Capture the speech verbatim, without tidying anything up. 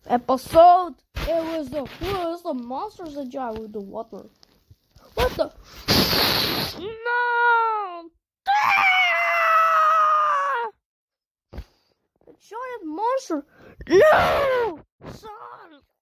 episode. It was the it was the monsters that died with the water. What the? No! Ah! The giant monster. No! Son!